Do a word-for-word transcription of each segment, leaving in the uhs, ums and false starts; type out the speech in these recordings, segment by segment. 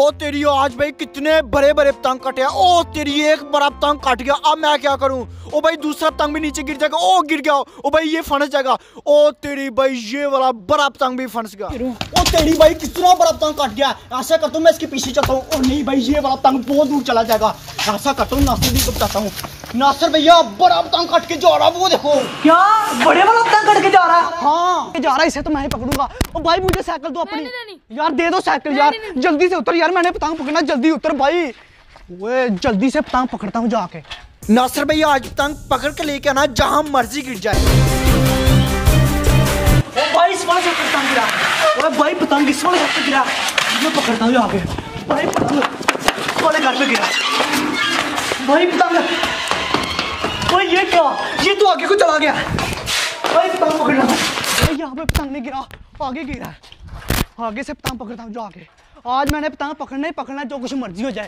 ओ तेरी आज भाई कितने बड़े बड़े पतंग कटे। ओ तेरी एक बड़ा पतंग कट गया, अब मैं क्या करूं। ओ भाई दूसरा पतंग भी नीचे गिर जाएगा। ओ गिर गया। ओ भाई ये फंस जाएगा। ओ तेरी भाई ये वाला बड़ा पतंग भी फंस गया। ओ तेरी भाई कितना बड़ा पतंग कट गया। ऐसा करता हूँ मैं इसके पीछे चलता हूँ। ओ नहीं भाई ये वाला पतंग बहुत दूर चला जाएगा। ऐसा करता हूँ नासिर भी को बताता हूँ। नासिर भैया बड़ा पतंग कट के जा रहा, वो देखो। क्या बड़े वाला पतंग कट के जा रहा है? हाँ जा रहा है, इसे तो मैं ही पकड़ूंगा। ओ भाई मुझे साइकिल दो अपनी। नहीं, नहीं, नहीं। यार दे दो साइकिल यार, जल्दी से उतर यार, मैंने पतंग पकड़ना, जल्दी उतर भाई। वो जल्दी से पतंग पकड़ता हूँ जाके। नासिर भैया आज पतंग पकड़ के लेके आना जहाँ मर्जी गिर जाए। ओ भाई इस वाले से पतंग गिरा। ओ भाई पतंग इस वाले से गिरा, मैं पकड़ता हूँ जाके। भाई पतंग वाले घर पे गिरा। भाई पतंग, भाई ये क्या, ये तो आगे को चला गया। भाई पतंग पकड़ना था, यहाँ पे पतंग नहीं गिरा, आगे गिरा है। आगे से पतंग पकड़ता हूँ जाके। आज मैंने पतंग पकड़ना ही पकड़ना, जो कुछ मर्जी हो जाए।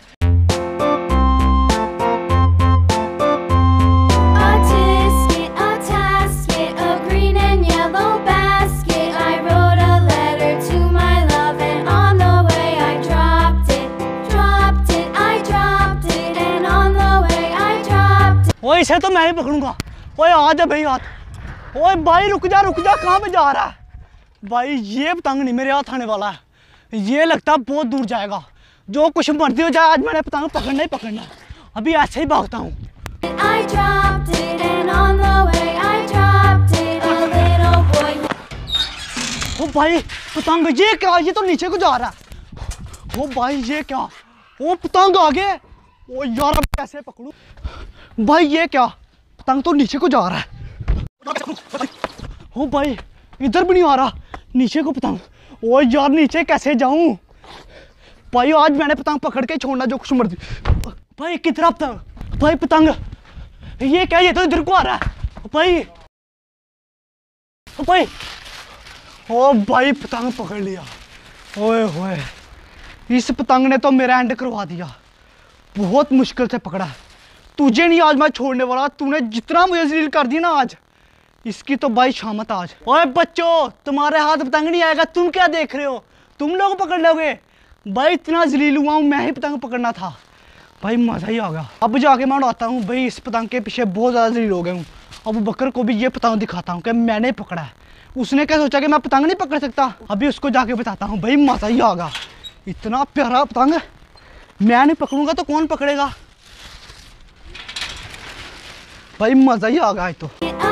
ओए इसे तो मैं ही पकड़ूंगा। ओए आ जा भाई हाथ। ओए भाई रुक जा रुक जा, कहाँ पे जा रहा है भाई? ये पतंग नहीं मेरे हाथ आने वाला है, ये लगता है बहुत दूर जाएगा। जो कुछ मर्जी हो जाए, आज मैंने पतंग पकड़ना ही पकड़ना। अभी ऐसे ही भागता हूँ। ओ भाई पतंग, ये क्या, ये तो नीचे को जा रहा है। ओ भाई ये क्या, वो पतंग आगे। ओ यार अब कैसे पकड़ूं भाई? ये क्या, पतंग तो नीचे को जा रहा है। ओ भाई इधर भी नहीं आ रहा, नीचे को पतंग। ओ यार नीचे कैसे जाऊं भाई? आज मैंने पतंग पकड़ के छोड़ना, जो कुछ मर्जी। भाई कितना पतंग, भाई पतंग ये क्या, ये तो इधर को आ रहा है भाई। ओ भाई, ओ भाई पतंग पकड़ लिया। ओए होए, इस पतंग ने तो मेरा एंड करवा दिया। बहुत मुश्किल से पकड़ा। तुझे नहीं आज मैं छोड़ने वाला। तूने जितना मुझे जलील कर दिया ना आज, इसकी तो भाई शामत आज। ओए बच्चों, तुम्हारे हाथ पतंग नहीं आएगा, तुम क्या देख रहे हो? तुम लोग पकड़ लोगे भाई। इतना जलील हुआ हूँ, मैं ही पतंग पकड़ना था भाई, मजा ही आ गया। अब जाके मैं उड़ाता हूँ भाई, इस पतंग के पीछे बहुत ज़्यादा जलील हो गए हूँ। अब बकर को भी ये पतंग दिखाता हूँ कि मैंने पकड़ा है। उसने क्या सोचा कि मैं पतंग नहीं पकड़ सकता? अभी उसको जाके बताता हूँ भाई, मजा ही आ गया। इतना प्यारा पतंग, मैं नहीं पकड़ूंगा तो कौन पकड़ेगा भाई? मजा ही आ गया तो।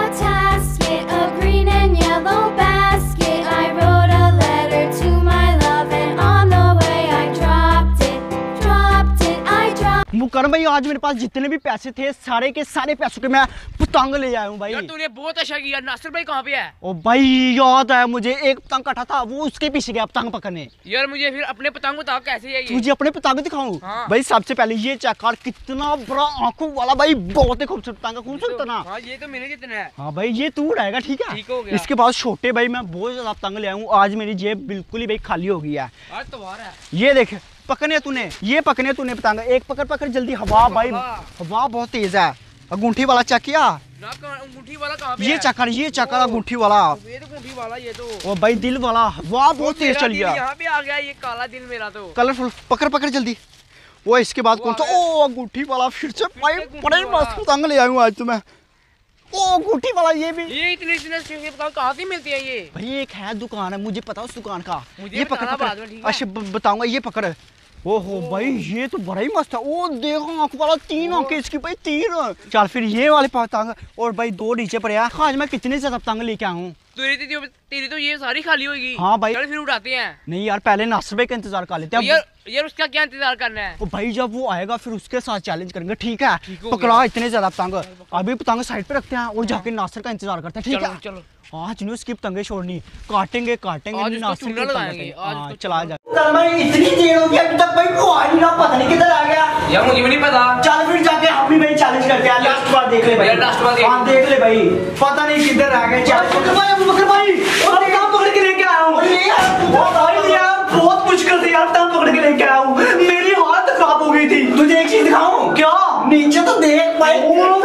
मुकरम भाई आज मेरे पास जितने भी पैसे थे, सारे के सारे पैसों के मैं पतंग ले आया हूँ भाई। यार तूने बहुत अच्छा किया। नासिर भाई कहाँ पे है? ओ भाई याद है मुझे, एक पतंग कटा था, वो उसके पीछे गया पतंग पकड़ने। यार मुझे फिर अपने पतंग बता कैसे है ये? तुझे अपने पतंग दिखाऊं? हाँ। भाई सबसे पहले ये चेक कर, कितना बड़ा आंखों वाला भाई, बहुत ही खूबसूरत पतंग। खूबसूरत ना? हाँ ये तो मेरे जितना है। हाँ भाई ये तू उड़ाएगा, ठीक है? ठीक हो गया। इसके बाद छोटे भाई मैं बहुत ज्यादा पतंग ले आऊँ। आज मेरी जेब बिल्कुल ही भाई खाली हो गई है। आज तो वार है। ये देख पकड़ने तूने, ये पकड़ने तूने पतंग। एक पकड़ पकड़ जल्दी। हवा भाई, हवा बहुत तेज है। अंगूठी वाला चेक किया? अंगूठी वाला कहाँ पे ये है? चक्कर, ये चक्कर अंगूठी वाला। ये तो अंगूठी वाला, ये तो। ओ भाई दिल वाला, वाह बहुत तेज चल गया। यहाँ पे आ गया ये काला दिल मेरा तो। कलरफुल, पकड़ पकड़ जल्दी। वो इसके बाद कौन सा? ओ अंगूठी वाला फिर से भाई, बड़े मस्त पतंग ले आऊं आज तो मैं। ओ अंगूठी वाला, ये भी। ये इतने इतने पतंग कहाँ से मिलती है ये? भाई एक है दुकान है, मुझे पता उस दुकान का। मुझे ये पकड़ पकड़, अच्छा बताऊंगा, ये पकड़। ओहो भाई ये तो बड़ा ही मस्त है। ओ देखो आंख वाला, तीन आंखें इसकी भाई, तीन। चल फिर ये वाले पतंग, और भाई दो नीचे पड़े हैं। आज मैं कितने ज्यादा पतंग लेके आऊँ? तेरी तो, तेरी तो ये सारी खाली होगी। हाँ भाई। चल फिर उठाते हैं। नहीं यार, पहले नासिर भाई का इंतजार कर लेते हैं। यार यार उसका क्या इंतजार करना है? ओ भाई जब वो आएगा फिर उसके साथ चैलेंज करेंगे, ठीक है? पकड़ा इतने ज्यादा पतंग। अभी पतंग साइड पे रखते हैं और जाके नासिर का इंतजार करते हैं, ठीक है? चलो आज नहीं उसकी पतंगे छोड़नी, काटेंगे काटेंगे नासिर की पतंग। चला जा। इतनी देर हो गई अभी तक भाई वो आ नहीं रहा, पता नहीं किधर आ गया। यार मुझे भी नहीं पता। चल फिर जाके हम भी भाई चैलेंज करते हैं। लास्ट बार देख ले भाई, लास्ट बार हाँ देख ले भाई, पता नहीं किधर आ गए। चल बकर भाई, अबू बकर भाई पतंग पकड़ के लेके आया हूँ। बहुत मुश्किल से यार पतंग पकड़ के लेके आया हूँ, मेरी हालत खराब हो गई थी। तुझे एक चीज दिखाऊं क्या? नीचे तो देख भाई,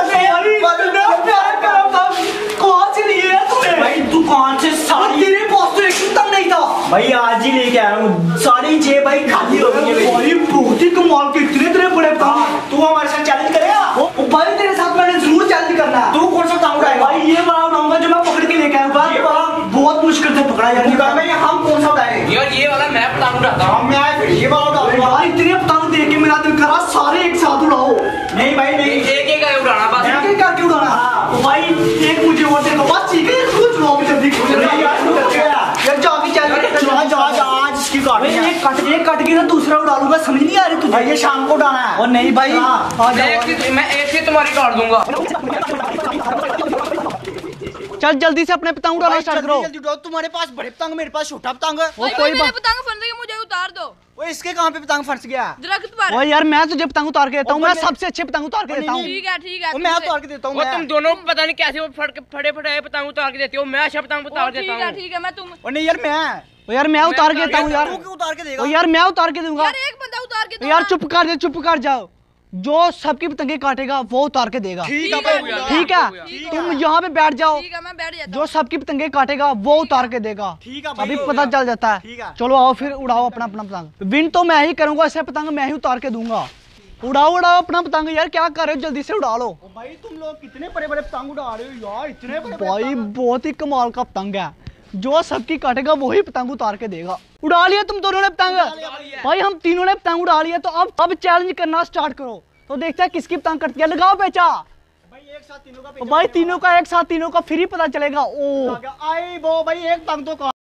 कौन सी ली है तूने? भाई दुकान से सारी, तेरे पास तो एक पतंग नहीं था भाई, आज ही लेके आया हूँ। सारी जेब भाई खाली हो गई है। उड़ाना है। तू कौन सा पतंग उड़ाएगा? भाई ये वाला उड़ाऊंगा जो मैं पकड़ के लेके आया हूँ। ये वाला बहुत मुश्किल से पकड़ा यार। मुकान भाई हम कौन सा उड़ाएंगे? यार ये वाला मैं पतंग उड़ाता हूँ। हम मैं फिर ये वाला उड़ाऊंगा। यार इतने पतंग देख के मेरा दिल करा सारे एक साथ उड़ाओ। नहीं भाई नहीं, एक एक करके उड़ाना बस। एक एक करके उड़ाना। तो भाई एक मुझे और दे दो बस, ठीक है? तू चुनाव में जल्दी खोल नहीं यार तू कर गया यार, जा भी चल जा जा जा आज इसकी काट भाई एक कट एक कट के ना दूसरा उड़ा लूंगा, समझ नहीं आ रही तुझे? भाई ये शाम को उड़ाना है। और नहीं भाई आ मैं एक से मैं एक से तुम्हारी काट दूंगा। चल जल्दी से अपने पतंग उड़ाना भाई स्टार्ट जल्दी करो। जल्दी उड़ाओ, तुम्हारे पास बड़े पतंग मेरे पास छोटा पतंग है। वो भाई कोई मेरे बात पतंग फंस गए, मुझे उतार दो। वो इसके कहाँ पे पतंग फंस गया? दरख्त पर। ओए यार मैं तुझे पतंग उतार के देता हूँ, ओ, मैं बंदे- सबसे अच्छे पतंग उतार के ओ, देता हूँ। नहीं, ठीक है ठीक है। वो मैं तुमसे- उतार के देता हूँ। वो मैं तुम दोनों पता नहीं कैसे वो फट फटे फटे पतंग उतार के देते हो। मैं अच्छा पतंग ओ, उतार ठीक देता है हूँ। ठीक है, मैं तुम ओ नहीं यार मैं ओ यार मैं उतार के देता हूँ यार। तू क्यों उतार के ओ देगा? यार मैं उतार के दूंगा। यार एक बंदा उतार के ओ दो यार ना। चुप कर जा, चुप कर जाओ। जो सबकी पतंगे काटेगा वो उतार के देगा। ठीक ठीक है है, भाई ठीक ठीक है ठीक तुम है। यहाँ पे बैठ जाओ। ठीक है, मैं बैठ जाता जो हूँ। सबकी पतंगे काटेगा वो उतार के देगा। ठीक है भाई, अभी हो पता गया। चल जाता है। ठीक है। चलो आओ फिर उड़ाओ अपना अपना पतंग। विन तो मैं ही करूंगा, ऐसे पतंग मैं ही उतार के दूंगा। उड़ाओ उड़ाओ अपना पतंग यार, क्या कर रहे हो? जल्दी से उड़ा लो। ओ भाई तुम लोग कितने बड़े बड़े पतंग उड़ा रहे हो यार, इतने बड़े बड़े भाई पतंग। बहुत ही कमाल का पतंग है, जो सबकी काटेगा वही पतंग उतार के देगा। उड़ा लिया तुम दोनों ने पतंग? भाई हम तीनों ने पतंग उड़ा लिया, तो अब अब चैलेंज करना स्टार्ट करो, तो देखते हैं किसकी पतंग कटती है। लगाओ पेचा। भाई एक साथ तीनों का तो भाई तीनों का एक साथ तीनों का फिर ही पता चलेगा। ओ आई वो भाई एक पतंग तो काट।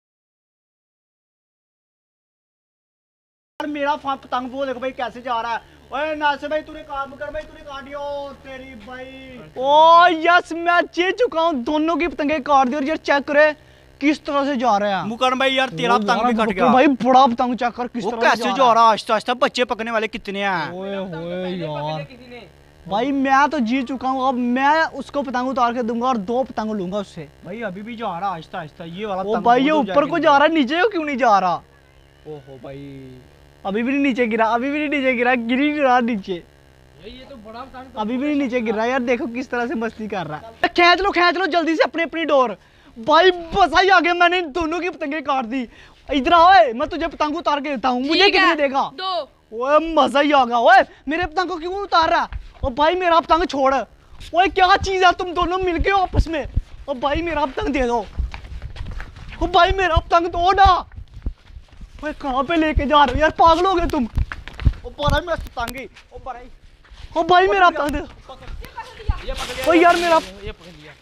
मेरा फा- पतंग वो देखो भाई कैसे जा रहा है। ओए नासिर भाई तूने काम कर भाई, तूने काट दिया तेरी भाई। ओ यस मैं जीत चुका हूँ, दोनों की पतंगे काट दी। और ये चेक करे किस तरह से जा रहे हैं। मुकरण भाई यार तेरा पतंग भी कट गया। भाई बड़ा पतंग चेक कर किस वो तरह कैसे से जा रहा है आहिस्ता आहिस्ता, बच्चे पकने वाले कितने हैं। ओए होए यार भाई मैं तो जीत चुका हूँ, अब मैं उसको पतंग उतार के दूंगा और दो पतंग लूंगा उससे। भाई अभी भी जा रहा है आहिस्ता आहिस्ता ये वाला ओ पतंग भाई ये बहुत हो ऊपर को जाएगी। जा रहा है, नीचे को क्यों नहीं जा रहा? ओहो भाई अभी भी नहीं नीचे गिरा, अभी भी नहीं नीचे गिरा, गिर ही नहीं रहा नीचे। ये तो बड़ा पतंग अभी भी नहीं नीचे गिर रहा है यार, देखो किस तरह से मस्ती कर रहा है। खींच लो खींच लो जल्दी से अपनी अपनी डोर। भाई बस ही आ गया, मैंने इन दोनों की पतंगे काट दी। इधर आओ, मैं तुझे पतंग उतार के देता हूँ, मुझे ठीक कितने है, देगा? दो। ओए मजा ही आ गया। ओए मेरे पतंग को क्यों उतार रहा है? ओ भाई मेरा पतंग छोड़। ओए क्या चीज है, तुम दोनों मिलके हो आपस में? ओ भाई मेरा पतंग दे दो। ओ भाई मेरा पतंग दो ना। ओए कहाँ पे लेके जा रहे हो यार, पागल हो गए तुम? ओ बड़ा मेरा पतंग है ओ बड़ा ही। ओ भाई मेरा पतंग दे। ये पकड़ लिया। ओ यार मेरा ये पकड़ लिया।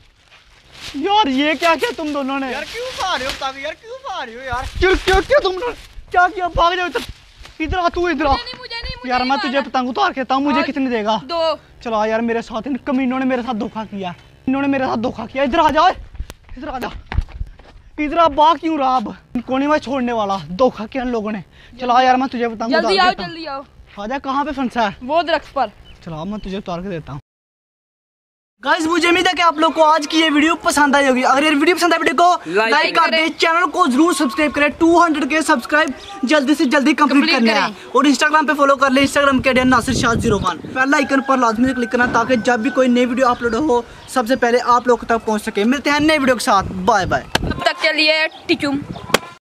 यार ये क्या किया तुम दोनों ने? यार क्यों खा रहे हो पतंग यार, क्यों खा रहे हो यार? क्यों क्यों क्यों तुमने क्या किया? भाग जाओ इधर, इधर आ तू, इधर आ। मुझे नहीं, मुझे नहीं, मुझे यार नहीं मैं तुझे मारना। पतंग उतार के देता हूँ, मुझे आज- कितने देगा? दो। चलो आ यार मेरे साथ, इन कमीनों ने मेरे साथ धोखा किया। इन्होंने मेरे साथ धोखा किया। इधर आ जाओ, इधर आ जा, इधर आ। बा क्यों रहा? अब इनको नहीं मैं छोड़ने वाला, धोखा किया इन लोगों ने। चलो आ यार मैं तुझे पतंग उतार जल्दी के आओ देता हूँ। जल्दी आओ। आ जा, कहाँ पे फंसा है? वो दरख्त पर। चलो अब मैं तुझे उतार के देता हूँ। गाइस मुझे उम्मीद है कि आप लोग को आज की ये वीडियो पसंद आई होगी। अगर ये वीडियो पसंद आई वीडियो को लाइक लाइक कर करें। दे, चैनल को जरूर सब्सक्राइब करें। दो सौ के सब्सक्राइब जल्दी से जल्दी कंप्लीट Complete करने हैं। करें। और इंस्टाग्राम पे फॉलो कर ले, इंस्टाग्राम के ID Nasir Shah zero one. पहला आइकन पर लाजमी क्लिक करना ताकि जब भी कोई नई वीडियो अपलोड हो सबसे पहले आप लोग तक पहुंच सके। मिलते हैं नई वीडियो के साथ, बाय बाय। तब तक के लिए टिचुम।